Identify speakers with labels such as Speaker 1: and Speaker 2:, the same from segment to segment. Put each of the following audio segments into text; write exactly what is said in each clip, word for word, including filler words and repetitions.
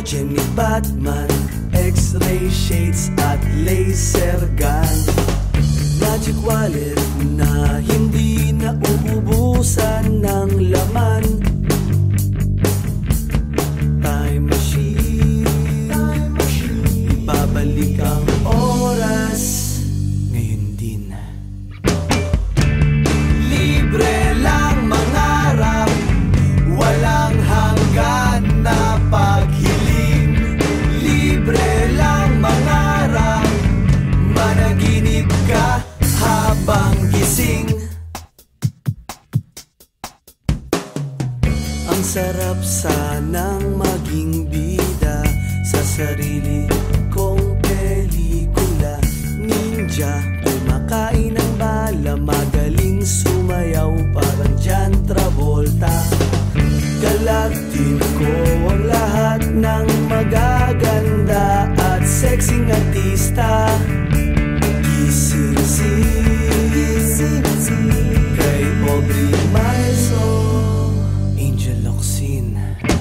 Speaker 1: Jenny Batman, X-ray shades at laser gun. Magic wallet na hindi na uubusan ng laman. Time machine, time machine. Babalik ang oras ngayon din. Libre lang mangarap, walang hanggan na paghiling. Libre lang mangarap, managinip ka habang gising. Ang sarap sanang maging bida sa sarili kong pelikula. Ninja, kumakain ng bala, magaling sumayaw parang John Travolta. Galaktiko ang lahat ng magaganda at sexing artista. Gising-sing kay Aubrey Marzo, Angel Locsin.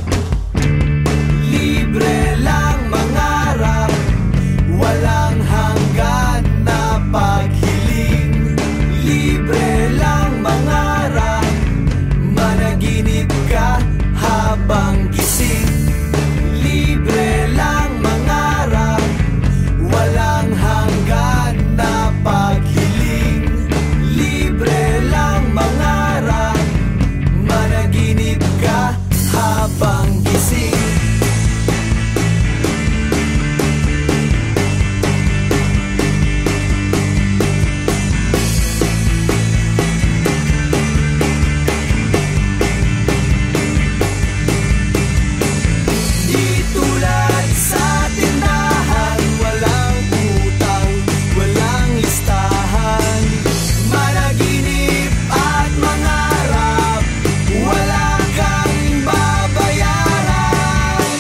Speaker 1: Libre lang mangarap, walang hanggan na paghiling. Libre lang mangarap, managinip ka habang gising. Libre lang mangarap, walang hanggan na paghiling. Libre lang mangarap, managinip ka habang gising. Di tulad sa tindahan, walang utang, walang listahan. Managinip at mangarap, wala kang babayaran.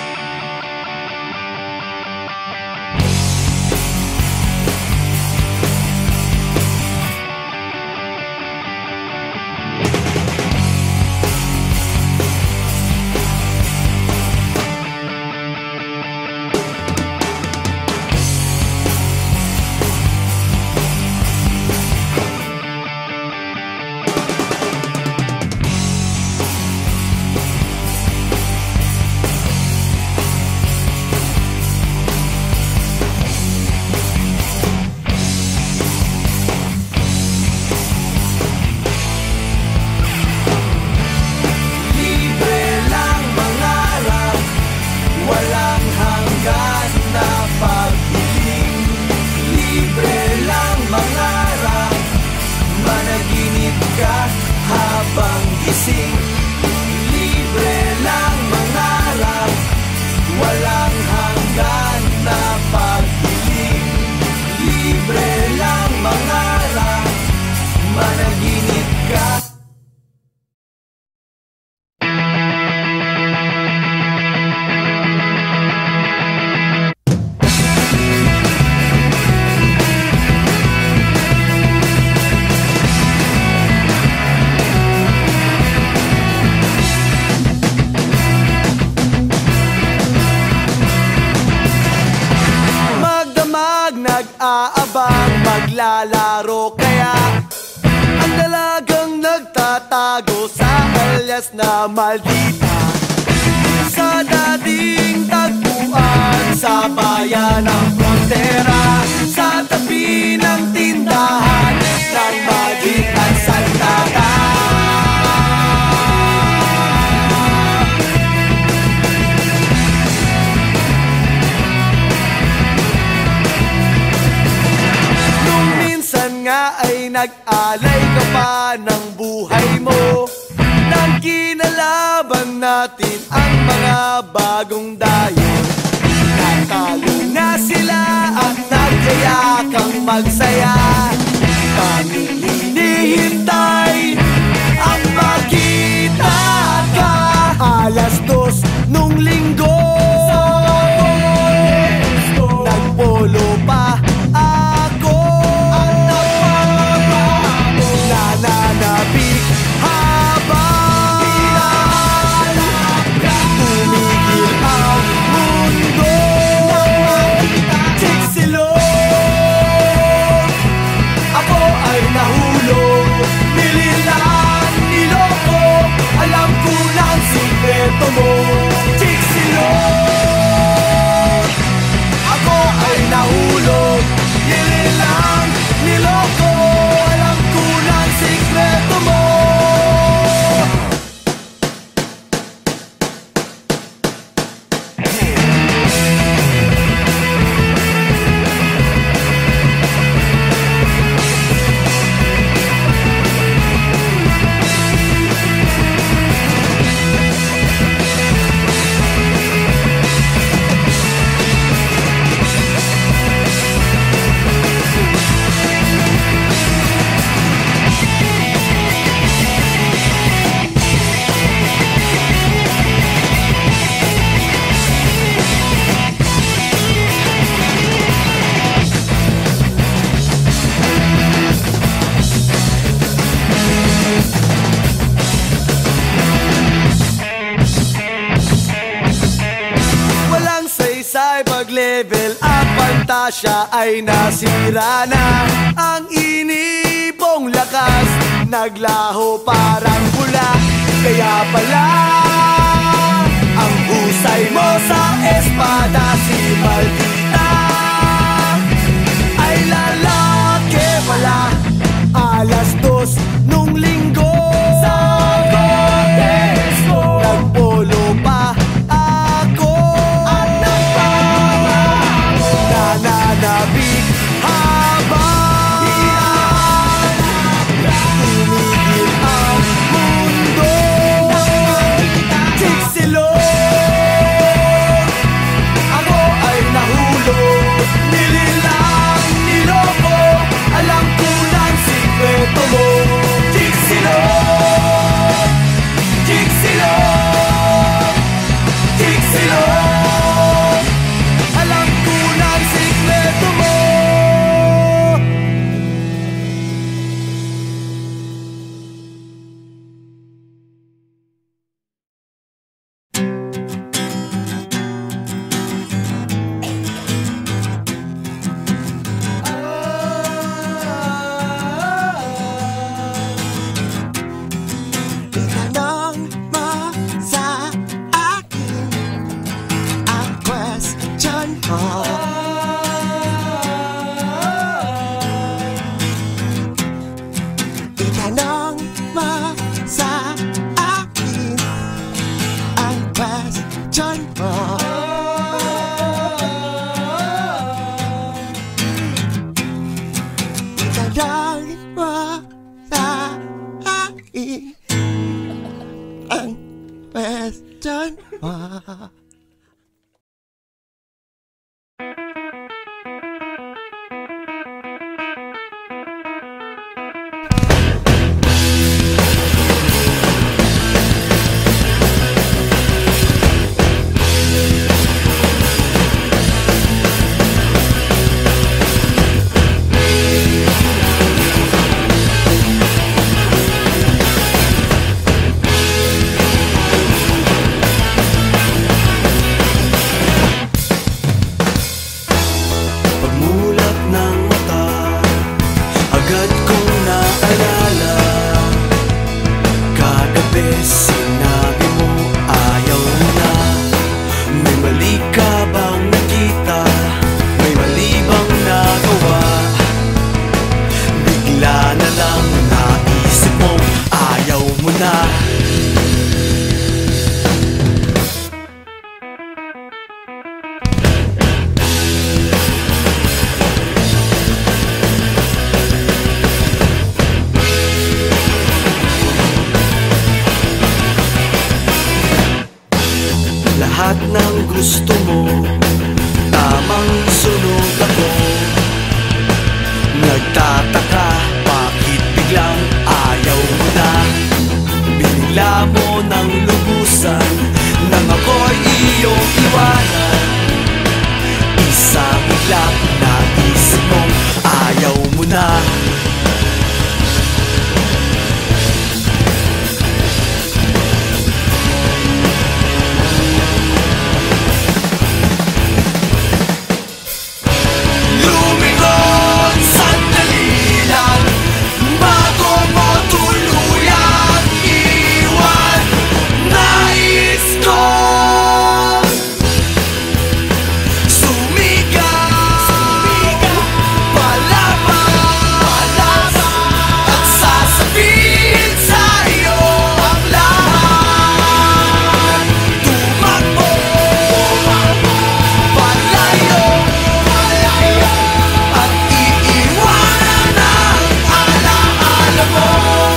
Speaker 1: Libre lang mangarap, walang hanggan na paghiling. Libre lang mangarap, managinip ka habang gising. Libre lang mangarap, walang hanggan na paghiling. Libre lang mangarap, managinip ka. Magdamag, nag-aabang, maglalaro kaya ang dalagang nagtatago sa alias na maldita. Sa dating tagpuan sa bayan ng frontera, sa tabi ng tindahan ng Magic at Santata. Nung minsan nga ay nag-alay ka pa ng buhay mo, nang kinalaban natin ang mga bagong dayon. Natalo nga sila at nagyayakang magsaya. Kami hinihintay ang makita ka. Alas dos nung linggo, nagpolo pa ako. Nananabik habang tumigil ang mag-level up, pantasya ay nasira na. Ang inipong lakas naglaho parang bula. Kaya pala ang husay mo sa espada, si Maldita ay lalaki pala. Alas dos nung linggo sa kontes mo, nagpolo pa ako at nagpapangako, nananabik habang tumigil ang mundo. Chiksilog, ako ay nahulog, nililang niloko, alam ko ng sikreto mo. Chiksilog, chiksilog, chiksilog, alam ko ng sikreto mo.
Speaker 2: Itanong mo sa akin ang question mo. Itanong mo sa akin ang question mo. Itanong mo sa akin ang question mo.
Speaker 1: Pagmulat ng mata, agad kong naalala. Kagabi sinabi mo ayaw mo na. May mali ka bang nakita? May mali bang nagawa? Bigla na lang naisip mo ayaw mo na. Lahat ng gusto mo, tamang sunod ako. Nagtataka, bakit biglang ayaw mo na? Binigla mo ng lubusan nang ako'y iyong iwanan. Isang iglap na isip mong ayaw mo na. Lumingon sandali lang bago mo tuluyang iwan. Nais ko sumigaw, palaban, at sasabihin sa iyo ang lahat. Tumakbo, palayo, at iiwanan ang alaala mo.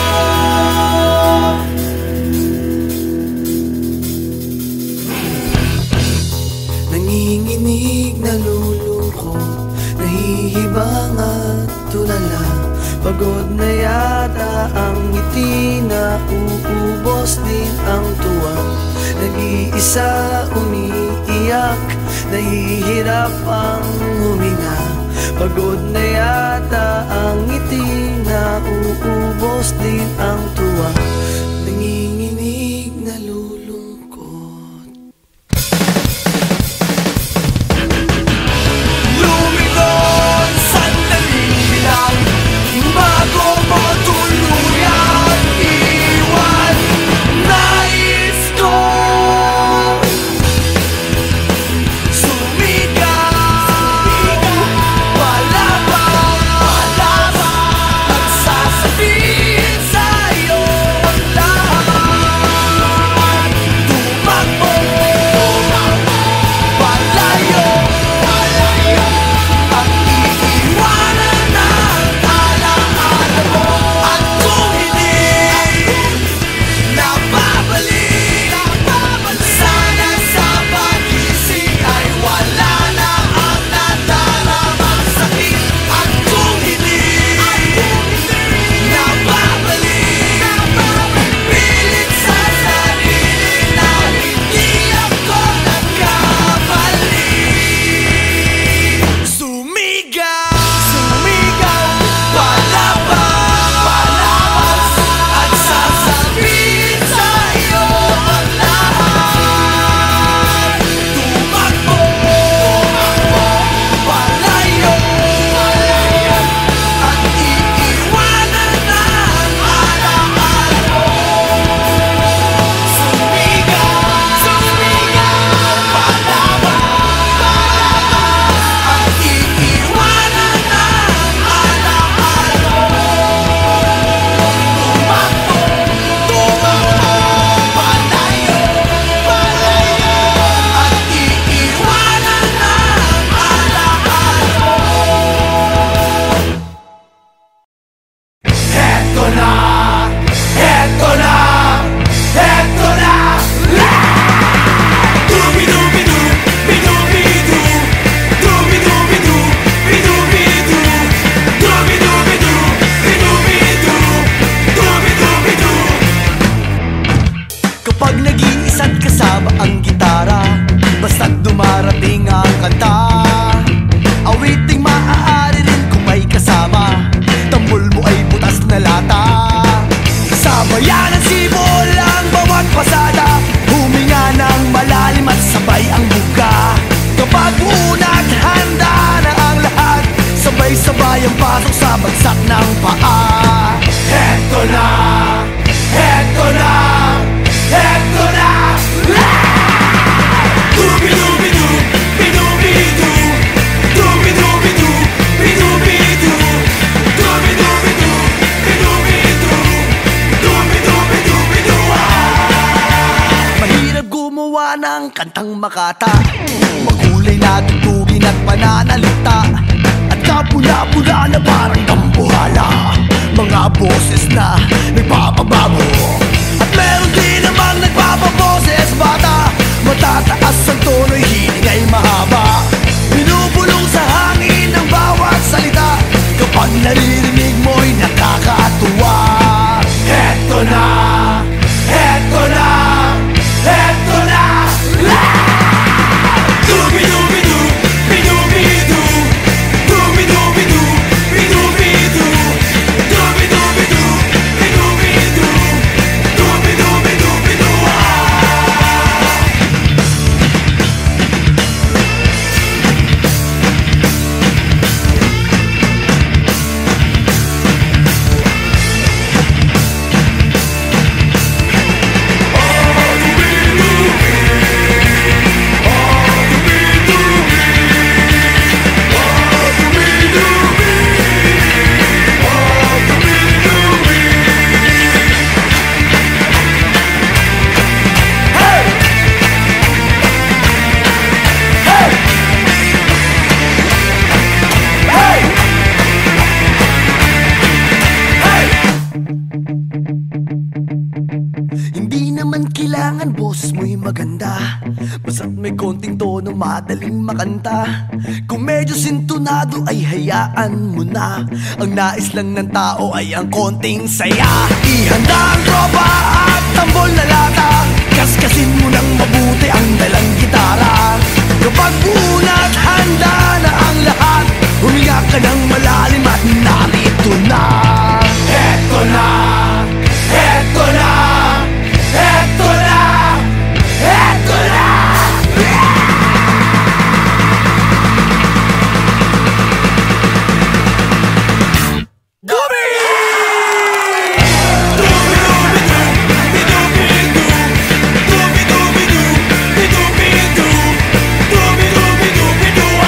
Speaker 1: Nanginginig, nalulungkot, nahihibang at tulala. Pagod na yata ang ngiti, na uubos din ang tuwa. Nag-iisa umiiyak, nahihirap ang huminga. Pagod na yata ang ngiti, na uubos din ang tuwa. Nanginginig, nalulungkot. ang kanta, awiting maaari rin kung may kasama. Tambol mo ay butas na lata. Sa bayan ng sibol ang bawat pasada, huminga ng malalim at sabay ang buka. Kapag unat, handa na ang lahat, sabay-sabay ang pasok sa bagsak ng paa. Heto na, heto na, heto na. Dubi-dubi-du, bidubi-du, dubi-dubi-du, bidubi-du, dubi-dubi-du, bidubi-du, dubi-dubi-du-bidu. Mahirap gumawa ng kantang makata, makulay na tugtugin at pananalita, at kapula-pula na parang dambuhala, mga boses na nagpapabago. At meron din namang nagpapaboses bata, matataas ang tono'y hiling ay mahaba. Binubulong sa hangin ang bawat salita, kapag naririnig mo'y nakakatuwa. Heto na, heto na, heto na. Dubi-dubi-du, bidubi-du, dubi-dubi-du, bidubi-du, dubi-dubi-du, bidubi-du, dubi-dubi-du-bidu. Hindi naman kailangan boses mo'y maganda, basta't may konting tono madaling makanta. Kung medyo sintonado ay hayaan mo na, ang nais lang ng tao ay ang konting saya. Ihanda ang tropa at tambol na lata, kaskasin mo ng mabuti ang dalang gitara. Kapag unat, handa na ang lahat, huminga ka ng malalim at narito na. Heto na, heto na, heto na, heto na. Dubi! Dubi-dubi-du, bidubi-du, dubi-dubi-du, bidubi-du, dubi-dubi-du-bidu.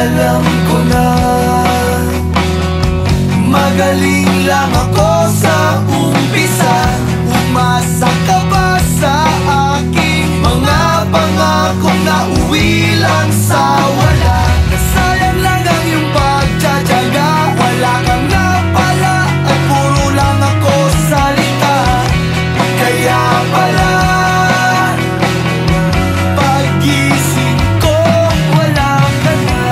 Speaker 1: alam ko na magaling lang ako sa umpisa. Umasa ka ba sa aking mga pangakong nauwi lang sa wala? Nasayang lang ang iyong pagtsatsaga. Wala kang napala at puro lang ako salita. Kaya pala pagising ko wala ka na.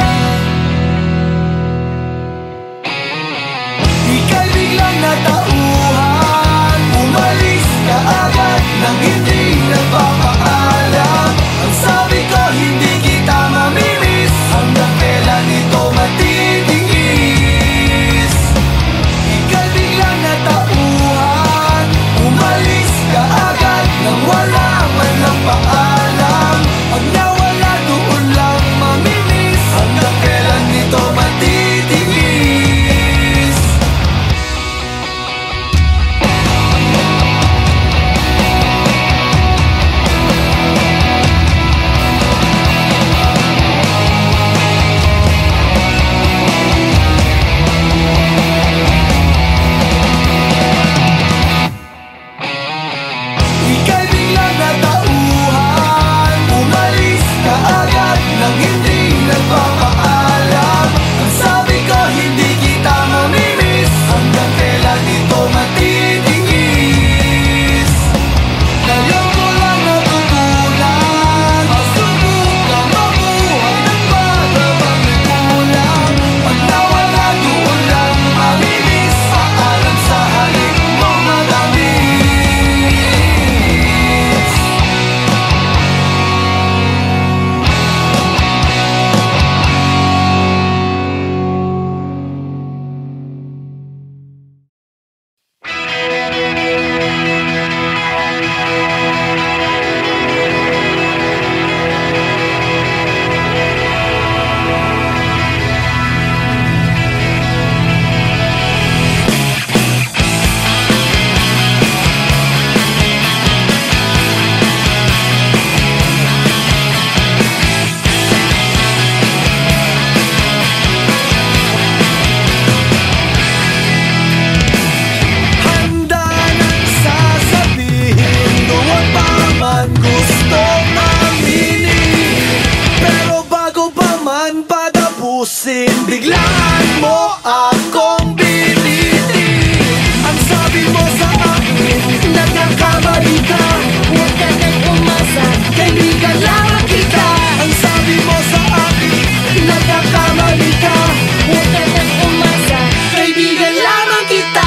Speaker 1: Ika'y biglang natauhan, umalis ka agad nang hindi nagpapaalam. Ang sabi ko hindi kita mamimiss, hanggang kailan ito matitiis? Ika'y biglang natauhan, umalis ka agad nang wala man lang paalam. Pag nawala doon lang mamimiss, hanggang kailan ito matitiis? Ika'y biglang natauhan, umalis ka agad nang hindi nagpapaalam. Ang sabi ko hindi kita mamimiss, hanggang kailan ito matitiis? Ngayon ko lang natutunan, masubukan mabuhay ng parang may kulang. Pag nawala doon lang mamimiss, paalam sa halik mo matamis. Handa nang sasabihin doon pa man gusto maminin. Pero bago pa man patapusin, biglaan mo akong binitin. Ang sabi mo sa akin, nagkakamali ka, huwag ka nang umasa, kaibigan lamang kita. Ang sabi mo sa akin, nagkakamali ka, huwag ka nang umasa, kaibigan lamang kita.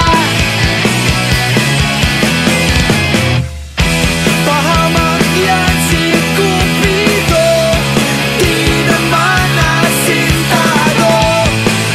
Speaker 1: Pahamak yan si Cupido, di naman asintado.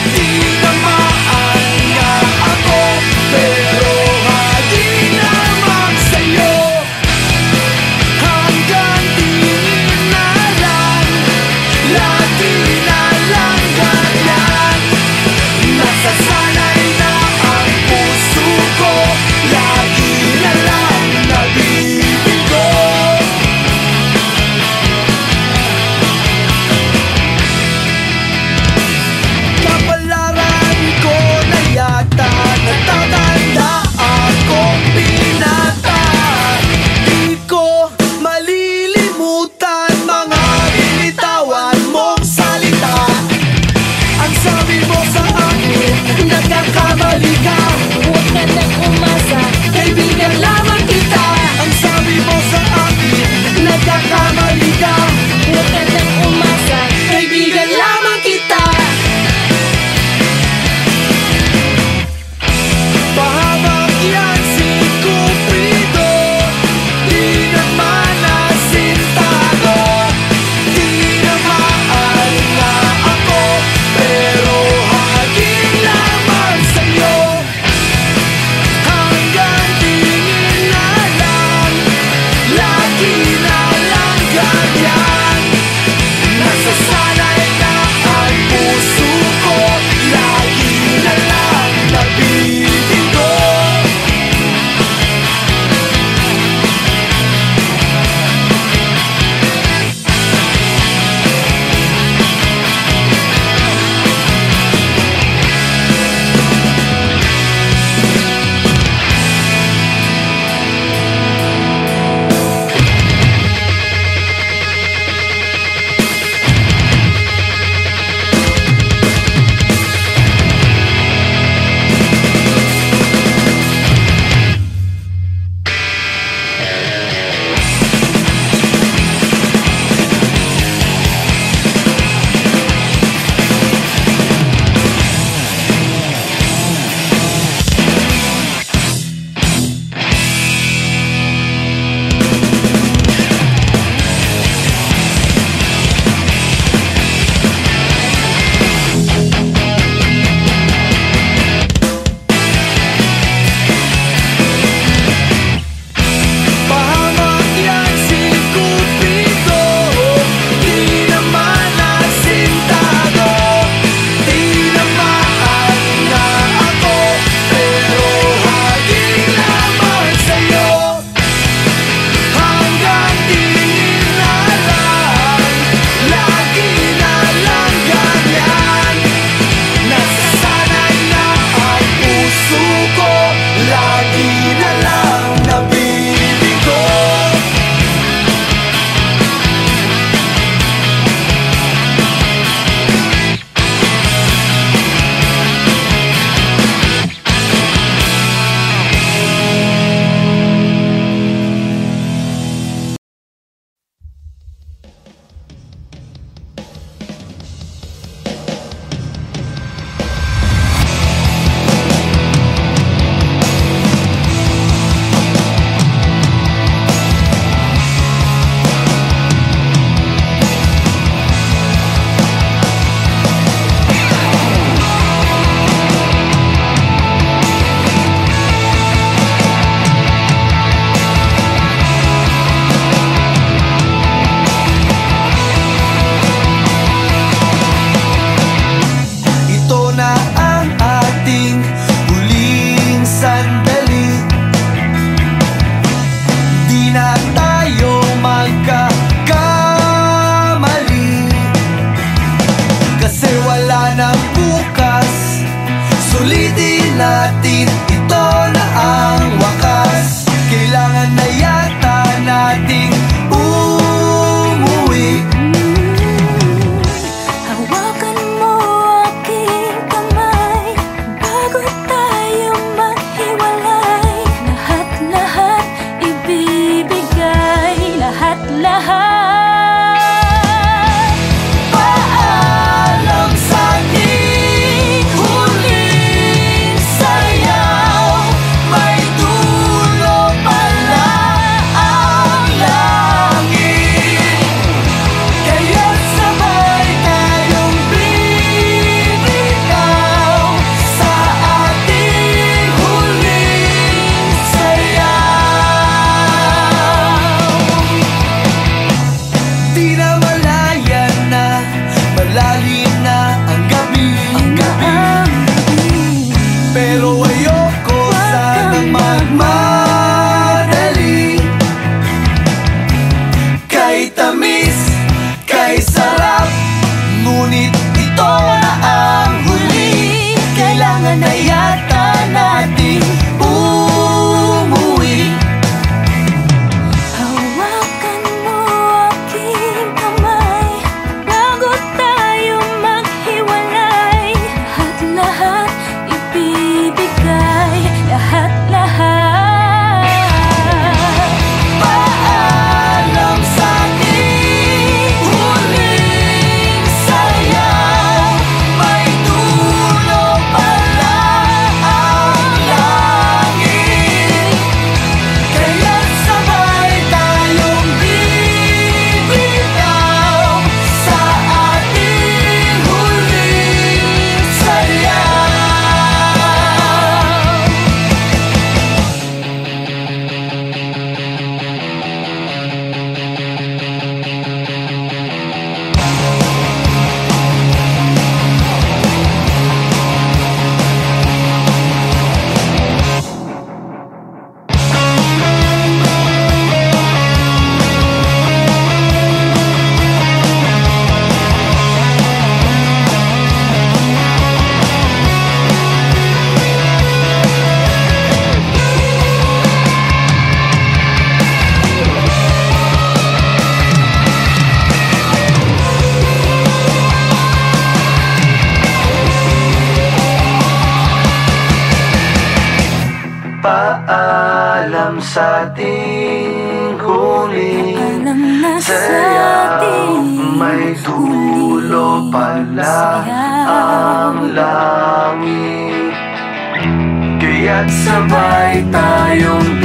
Speaker 1: sa ating huling
Speaker 3: Alam na sa
Speaker 1: saya,
Speaker 3: ating
Speaker 1: may dulo pala ang langit. Kaya't sabay tayong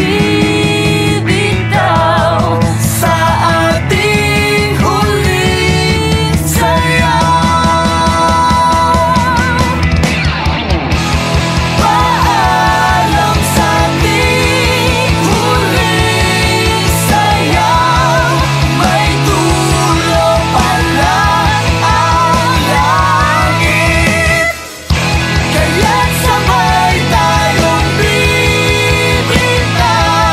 Speaker 1: bibitaw sa ating huling saya. Paalam sa ating huling saya, may dulo pala ang langit. Kaya't sabay tayong bibitaw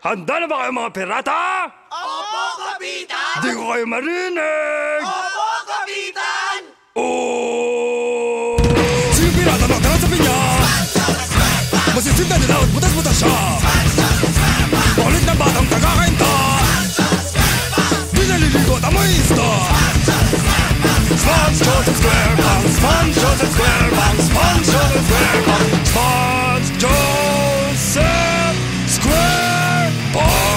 Speaker 3: Handa na ba kayo mga pirata?
Speaker 2: Opo, Kapitan!
Speaker 3: Di ko kayo marinig!
Speaker 2: Opo, Kapitan!
Speaker 3: Oh! Sige pirata, magtara sa pinya! Masisinda nila at butas-butas siya! Paulit na batang tagakainta! Di naliligot ang mga ista! Sponge Joseph Square Bang! Sponge Joseph Square Bang! Sponge Joseph Square Bang! Sponge Joseph Square Bang!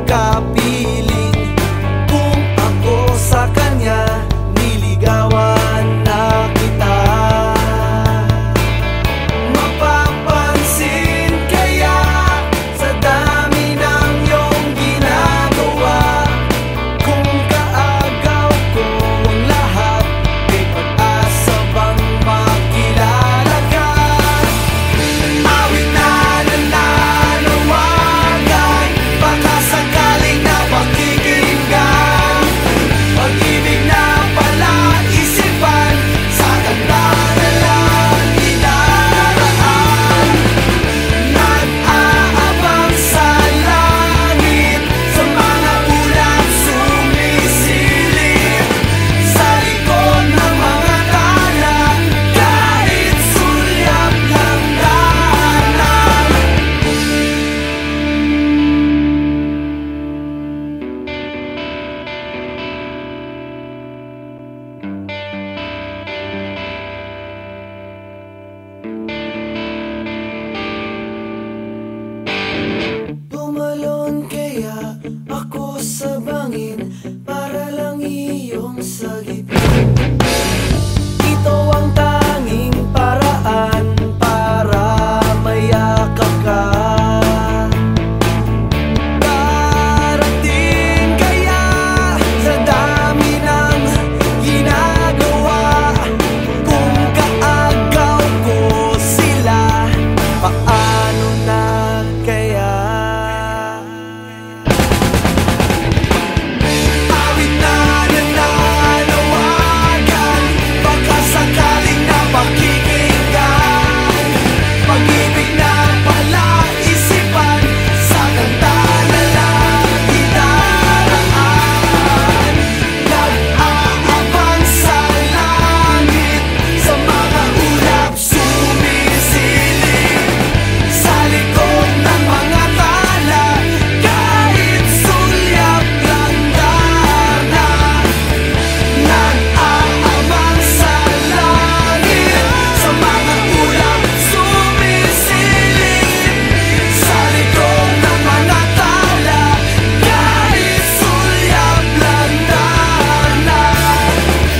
Speaker 1: kapiling. Kung ako sa kanya niligawan na kita, mapapansin kaya sa dami ng iyong ginagawa. Kung kaagaw ko ang lahat, may pag-asa bang makilala ka? Awit na nananawagan, baka sakaling na pakikinggan. Pag-ibig na pala isipan, sa ganda na lang inaraan. Nag-aabang sa langit, sa mga ulap sumisilip, sa likod ng mga tala, kahit sulyap lang daanan. Tumalon kaya ako sa bangin para lang iyong sagipin. Ito ang tanging paraan para mayakap ka. Darating kaya sa dami ng ginagawa. Kung kaagaw ko sila, paano na kaya? Awit na nananawagan, baka sakaling na pakikinggan. Pag-ibig na pala isipan, sa ganda na lang inaraan. Nag-aabang sa langit, sa mga ulap sumisilip, sa likod ng mga tala, kahit sulyap lang daanan. Nag-aabang sa langit, sa mga ulap sumisilip, sa likod ng mga tala, kahit sulyap lang daanan.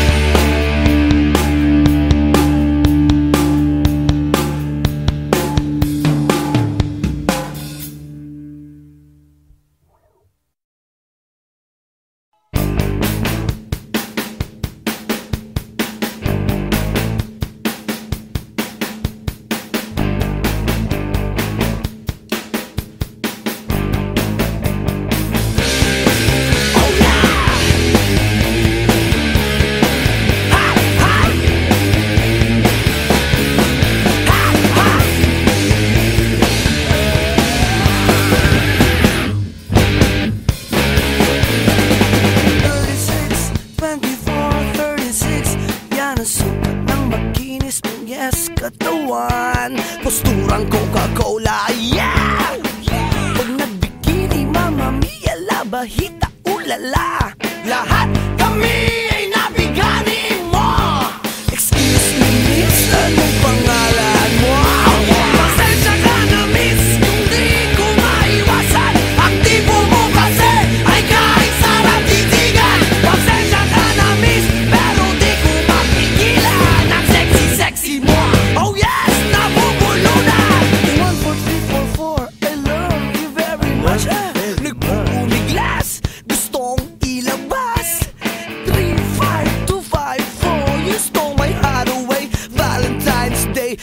Speaker 1: thirty-six, twenty-four, thirty-six, yan ang sukat ng makinis mong yes katawan. Posturang Coca-Cola, yeah! Pag nagbikini, Mamma Mia, labahita, ulala. Lahat kami ay nabigani mo. Excuse me, miss, anong pangalan mo? Pasensya ka na, miss, kung di ko maiwasan. Ang tipo mo kasi ay kahit sarap titigan. Pasensya ka na, miss, pero di ko mapigilan. Ang sexy-sexy mo, oh yes, nabubulunan. One, four, three, four, four, I love you very much. Nagpupumiglas, gustong ilabas. Three, five, two, five, four, you stole my heart away. Valentine's Day,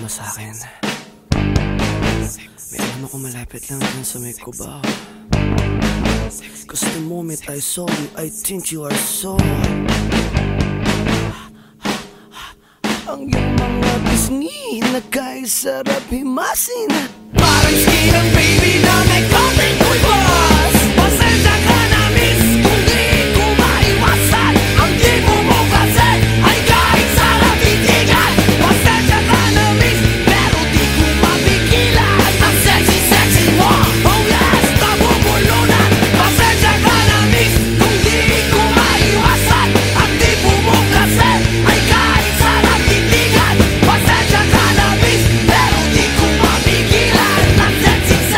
Speaker 1: mo sa'kin. May alam ako malapit lang dyan sa may kubaw. Cause the moment I saw you, I think you are so ang iyong mga pisngi nagkaisarap himasin. Parang skinang baby na may konting kulbos. Pasensya ka na miss kung di ko maiwasan. Ang tipo mo kasi ay kahit sarap titigan. Pasensya ka na miss pero di ko mapigilan. Ang sexy sexy mo, oh yes, nabubulunan. Pasensya ka na miss kung di ko maiwasan. Ang tipo mo kasi ay kahit sarap titigan. Pasensya ka na miss pero di ko mapigilan. Ang sexy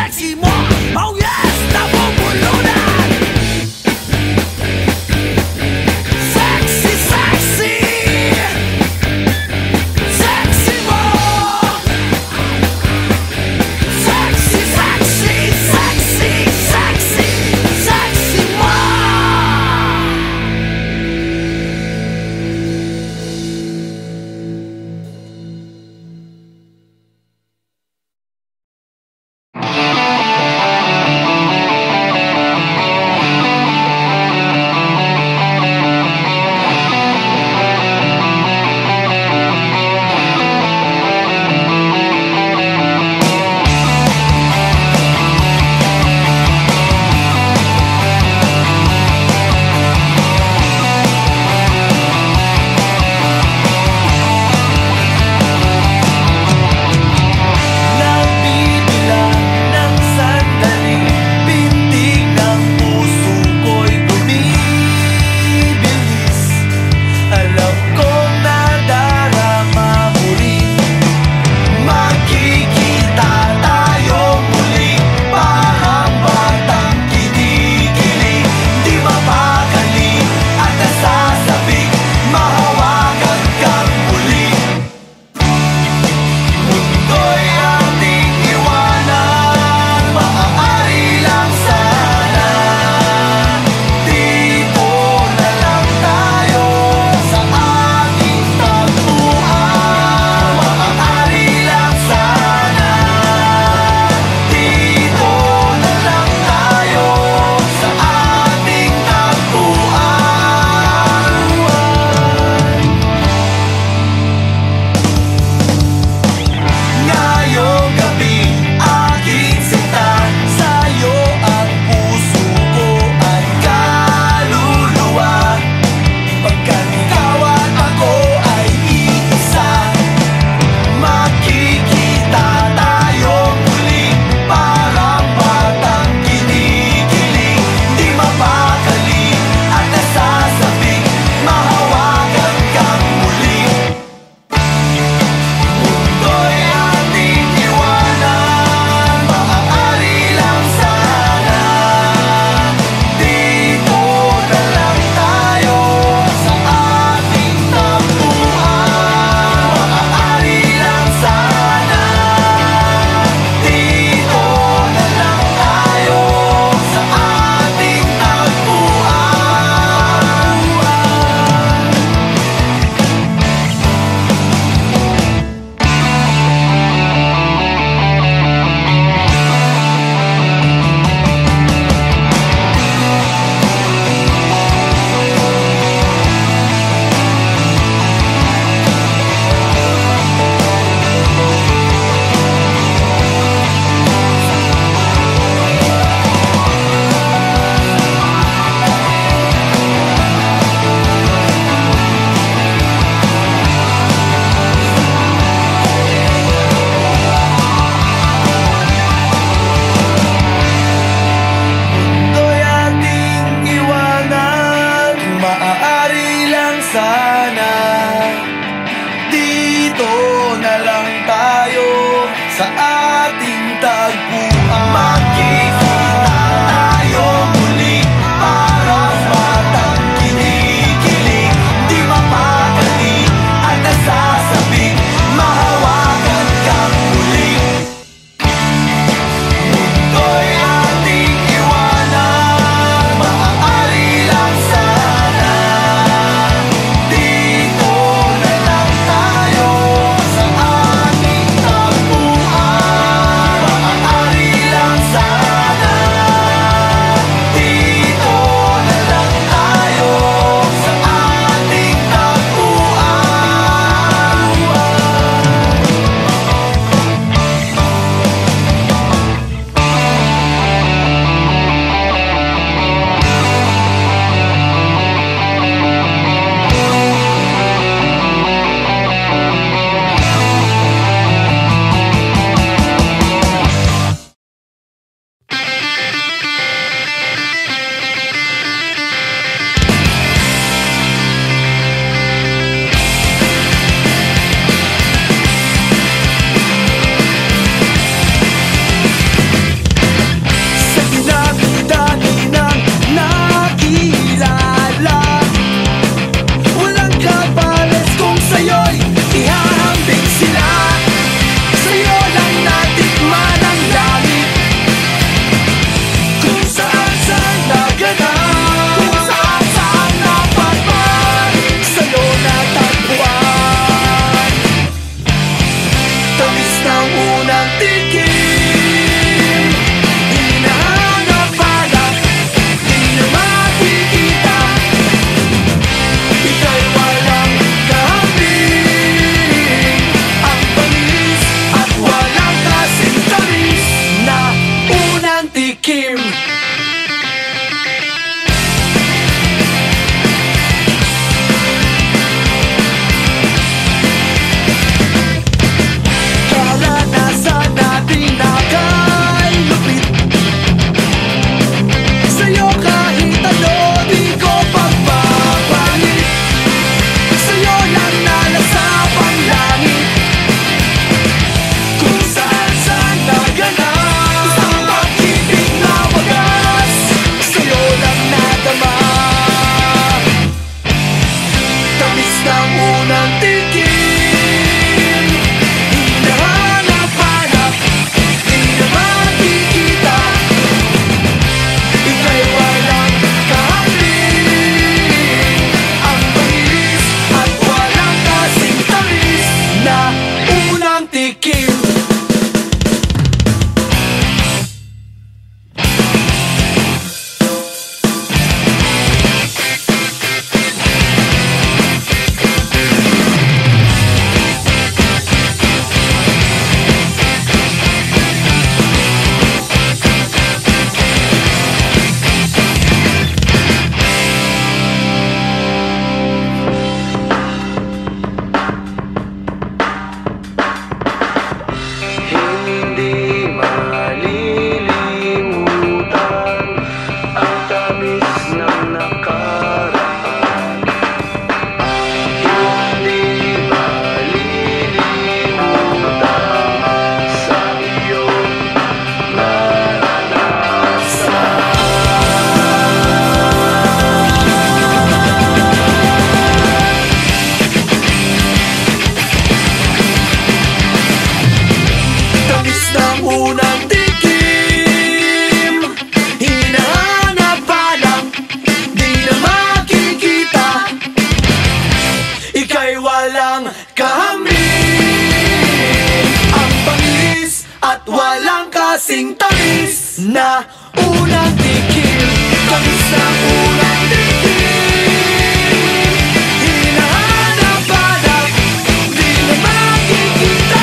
Speaker 1: kasing tamis na unang tikim. Tamis na unang tikim. Hinahanap-hanap, di na makikita.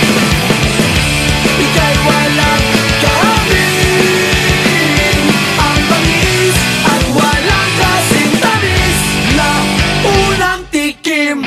Speaker 1: Ika'y walang kahamin. Ang bangis at walang kasing tamis na unang tikim.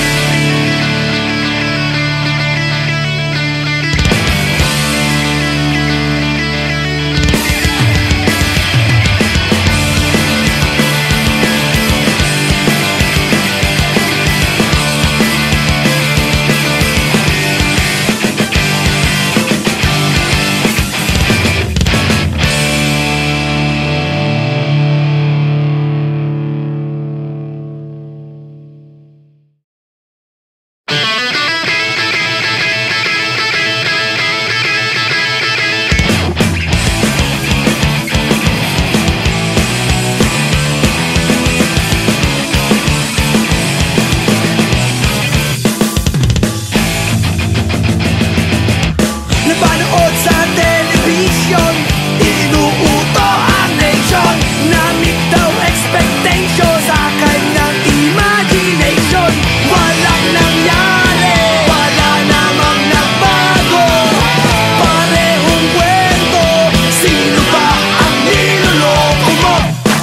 Speaker 1: Napanood sa television, inuuto ang nation. Na-meet daw expectation sa kanyang imagination. Walang nangyari, wala namang nagbago. Parehong kwento, sino ba ang niloloko mo?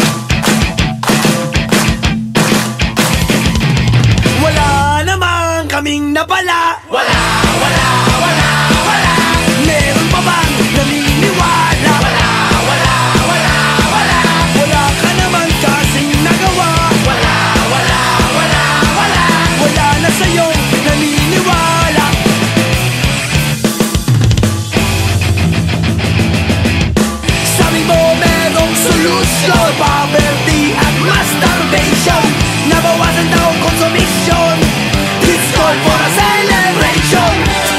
Speaker 1: Wala namang kaming napala. Wala, wala, wala, wala. Meron pa bang naniniwala? Wala, wala, wala, wala. Wala ka naman kasing nagawa. Wala, wala, wala, wala. Wala na sa'yong naniniwala. Sabi mo merong solusyon, poverty at masturbation. Nabawasan daw consumption. It's called for a celebration.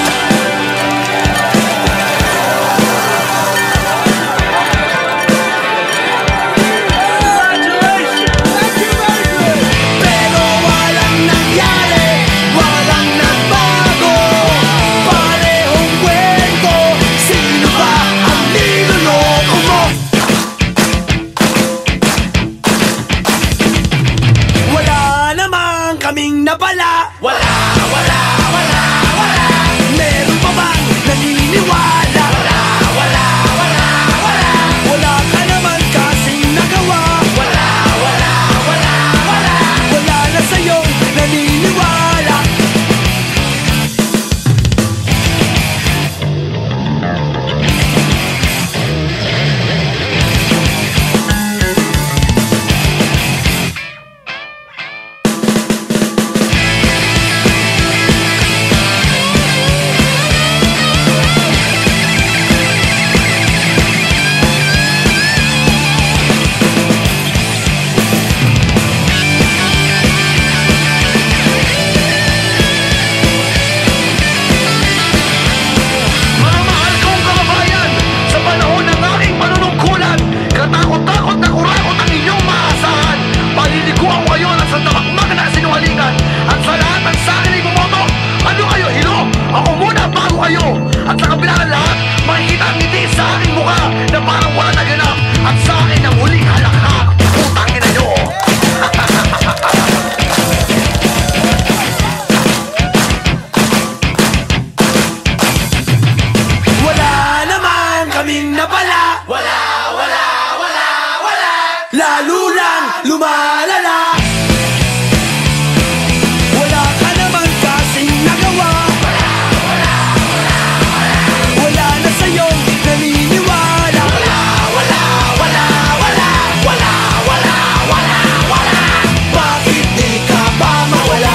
Speaker 1: Pero walang nangyari, walang nagbago. Parehong kwento, sino ba ang niloloko mo? Wala namang kaming napala. Wala, wala, wala, wala. Meron pa bang naniniwala? Wala, wala, wala, wala. Wala ka naman kasing nagawa. Wala, wala, wala, wala. Wala na sa'yong naniniwala. Mga mahal kong kababayan, sa panahon ng aking panunungkulan, katakot-takot na kurakot ang inyong maasahan. Paliliguan ko kayo ng sandamakmak na sinungalingan. At sa lahat ng sa akin ay bumoto, ano kayo, hilo? Ako muna bago kayo. At sa kabila ng lahat, makikita ang ngiti sa aking mukha na parang wala naganap. At sa akin ang huling halakhak. Putang ina nyo. Wala naman kaming napala. Wala, wala, wala, wala. Lalo lang lumalala. Wala ka naman kasing nagawa. Wala, wala, wala, wala. Wala na sa'yong naniniwala. Wala, wala, wala, wala. Wala, wala, wala, wala. Bakit di ka pa mawala?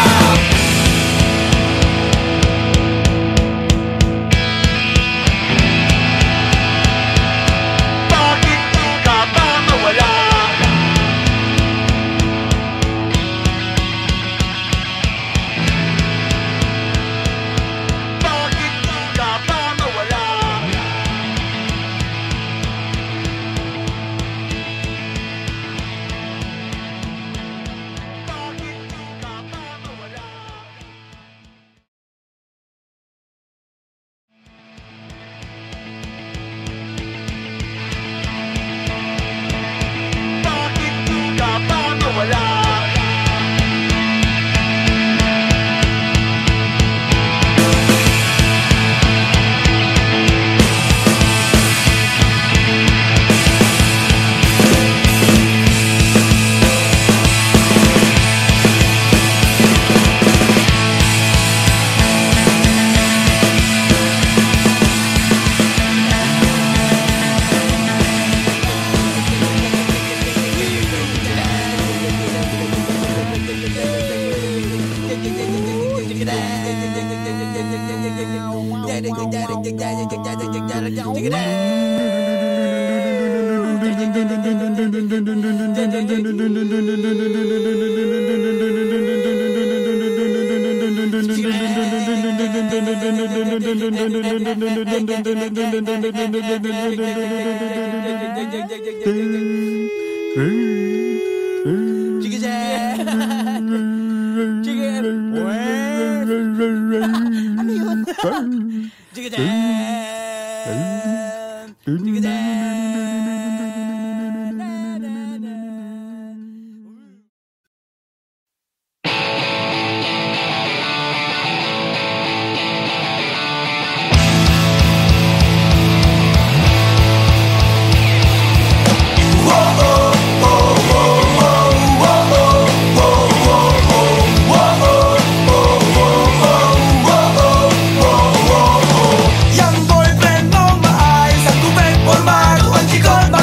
Speaker 1: Bakit Ano yun?
Speaker 2: Yang boyfriend mo maayos ang tubig, formado ang chikot.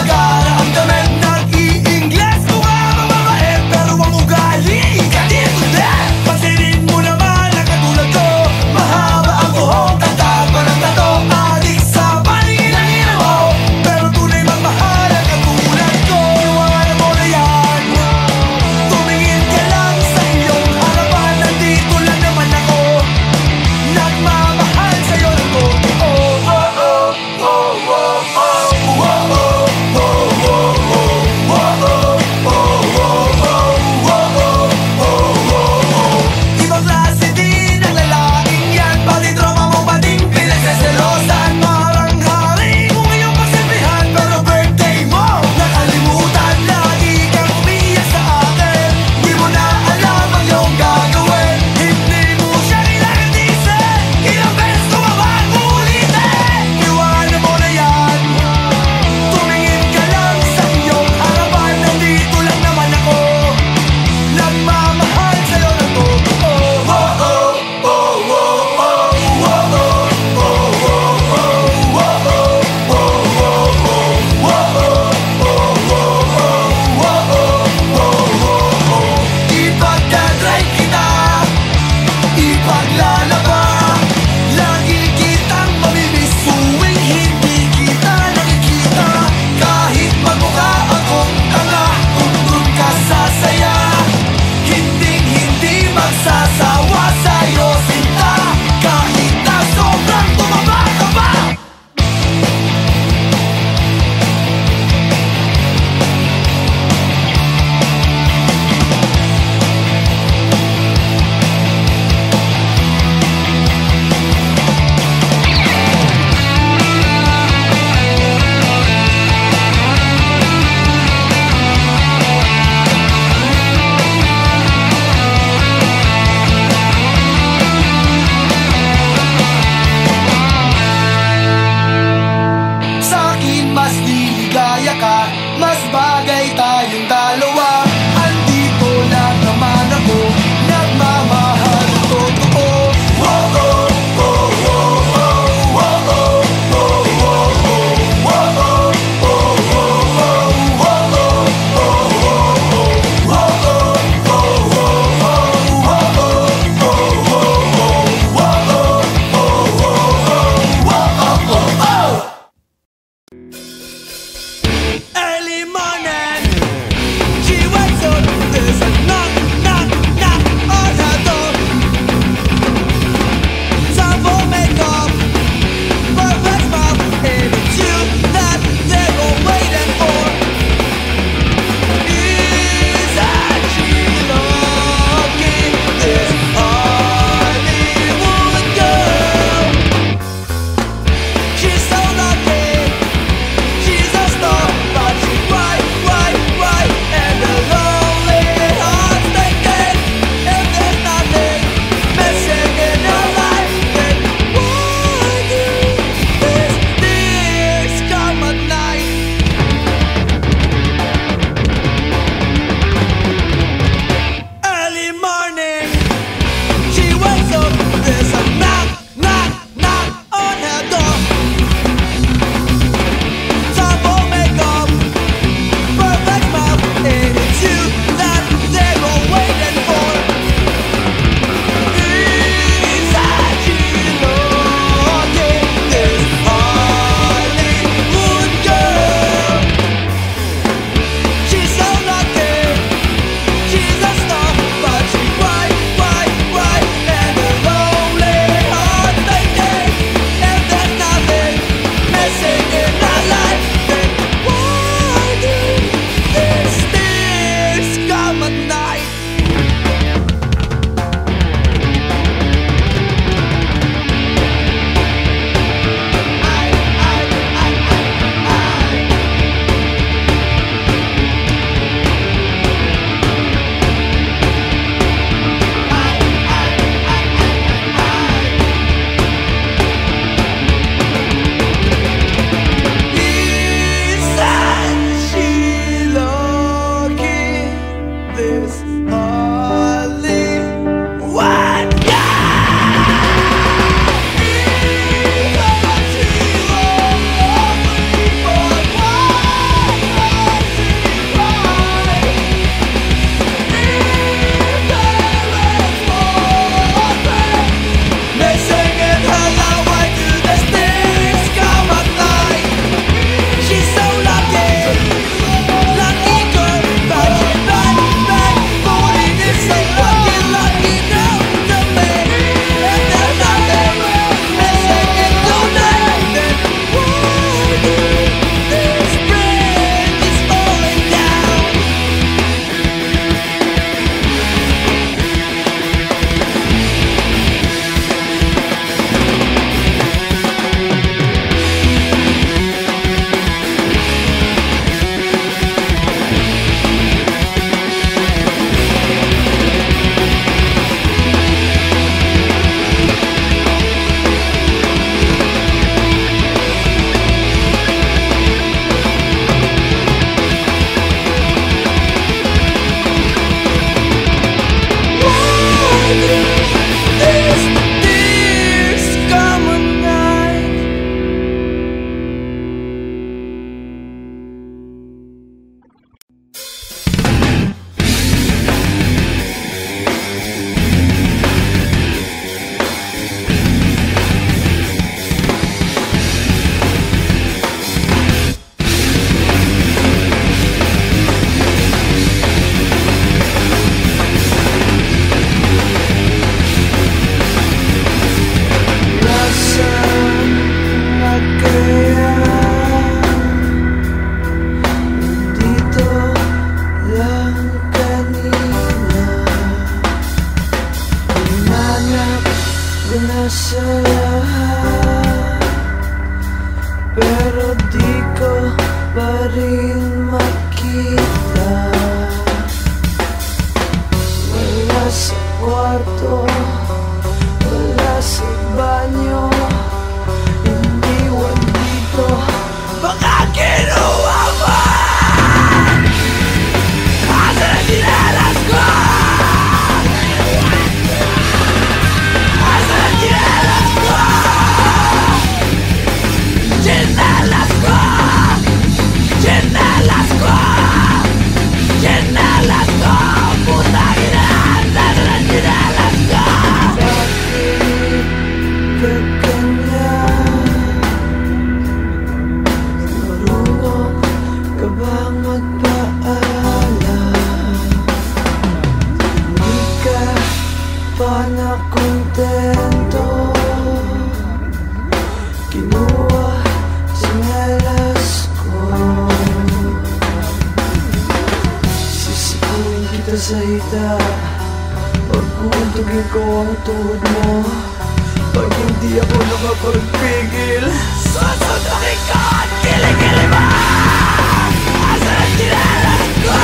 Speaker 1: kita, pag uuntugin ko ang tuhod mo, pag hindi ako nakapagpigil,
Speaker 2: susundukin ko at kilikili mo. Asan ang tinalas ko?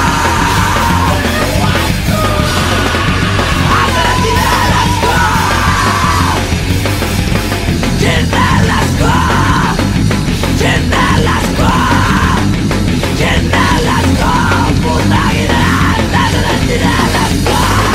Speaker 2: Asan ang tinalas ko? Tinalas ko! Tinalas ko! Tinalas ko! Putang ina! Asan ang tinalas ko?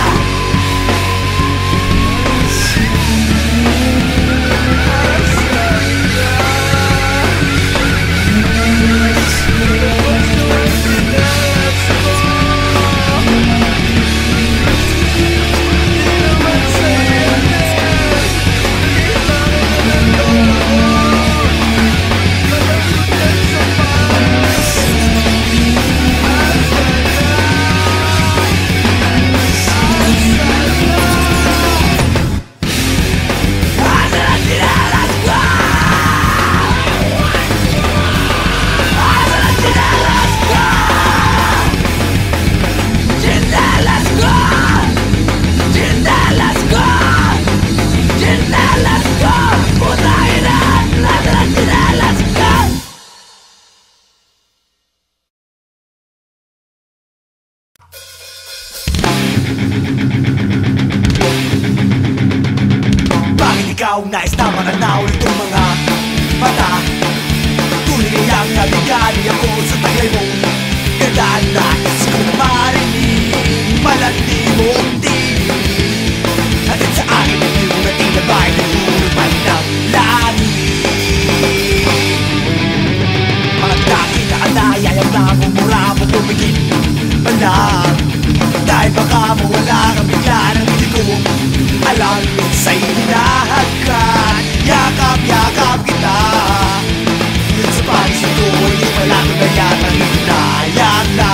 Speaker 1: Nais na mananaw itong mga mata. Tuloy kayang nabigani ako sa tagay mo. Gandaan na gusto ko na marinig, malandi mo ang tinig. Hatid sa akin ang iyong natinabay na lulupan ng langit. Mga daki na kanayayang na mumura mo tumigil malang, dahil baka mawala kang bigla ng hindi ko alam sa'y hinahagan. Yakap-yakap kita, yun sa pagising ko, hindi pala ko na yatang hinayang na.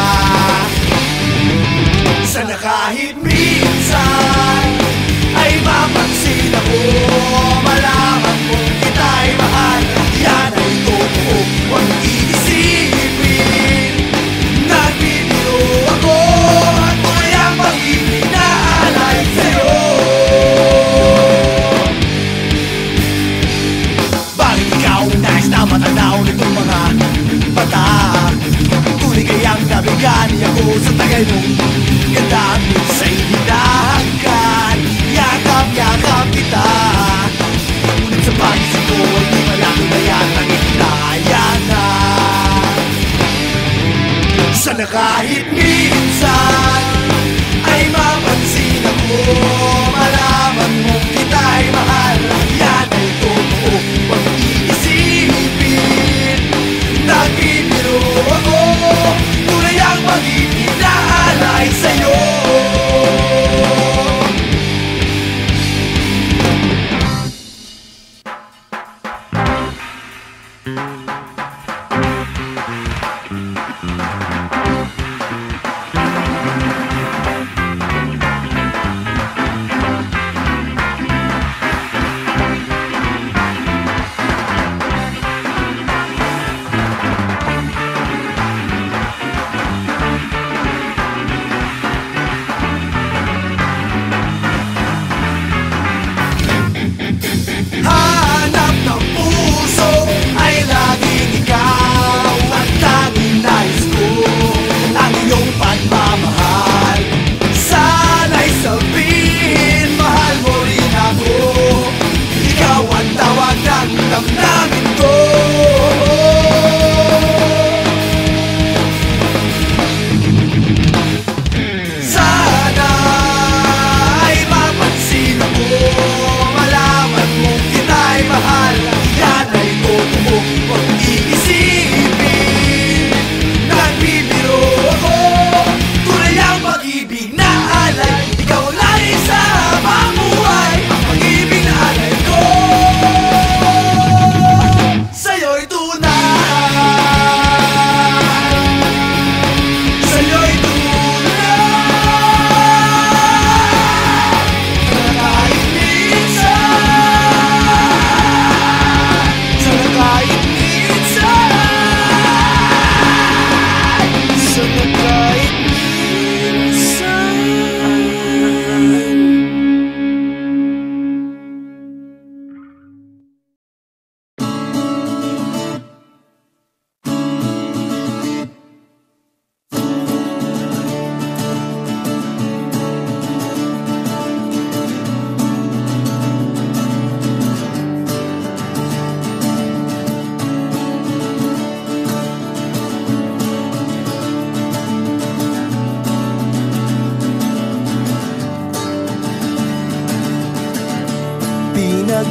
Speaker 1: Sana kahit minsan ay mapansin ako, malaman kong kita'y mahal. Yan ay totoo, huwag iisipin, nagbibiro ako at tuloy ang pag-ibig na alay sa'yo. Bakit ikaw nais na matanaw nitong mga mata? Tuloy kayang nabigani ako sa tagay mong ganda at sa'y hinahagan. Yakap-yakap kita, ngunit sa pagising ko hindi pala ko na yatang hinayang na. Sana kahit minsan ay mapansin ako, malaman mong kita'y mahal. Yan ay totoo, huwag iisipin, nagbibiro ako, tunay ang pag-ibig na alay sa'yo.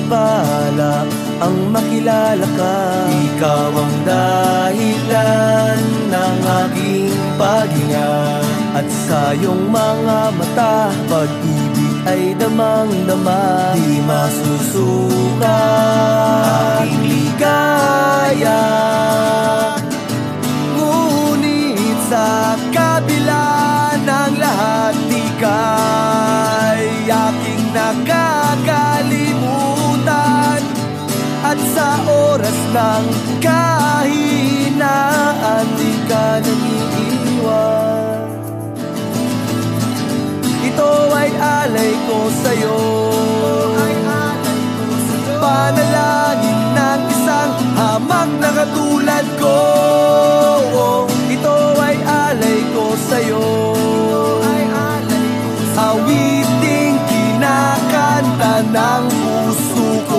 Speaker 1: Pinagpala ang makilala ka. Ikaw ang dahilan ng aking paghinga. At sa iyong mga mata, pag-ibig ay damang-dama. Di masusuka aking ligaya. Ngunit sa kabila ng lahat, di ka'y aking nakakalimutan. At sa oras ng kahinaan, di ka nag-iiwan. Ito ay alay ko sa'yo, panalangin ng isang hamak na katulad ko. Ito ay alay ko sa'yo, awiting kinakanta ng puso ko.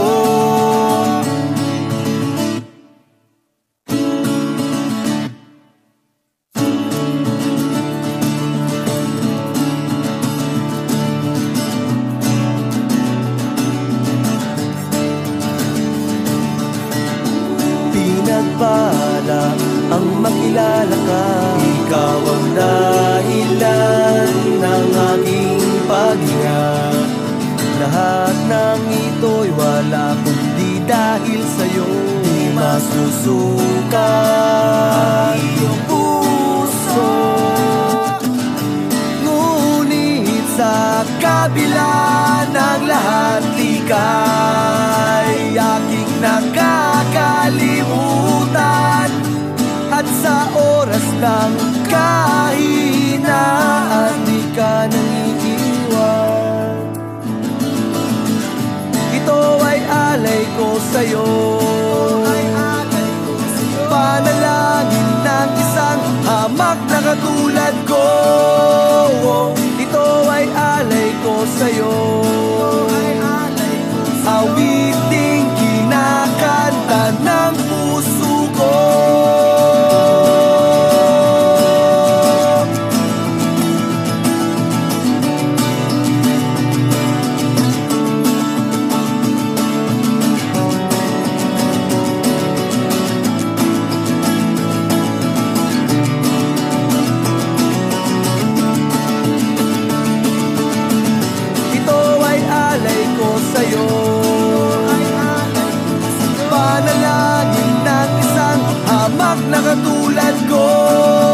Speaker 1: Pinagpala ang makilala ka. Ikaw ang dahilan ng aking paghinga. Lahat ng ito'y wala kundi dahil sa'yo. Di masusuka ang iyong puso. Ngunit sa kabila ng lahat, di ka'y aking nakakalimutan. At sa oras ng kahinaan, di ka nangiiwan. Ito ay alay ko sa'yo, panalangin ng isang hamak na katulad ko. Ito ay alay ko sa'yo, awiting kinakanta ng puso ko. Sa'yo, panalangin ng isang hamak na katulad ko.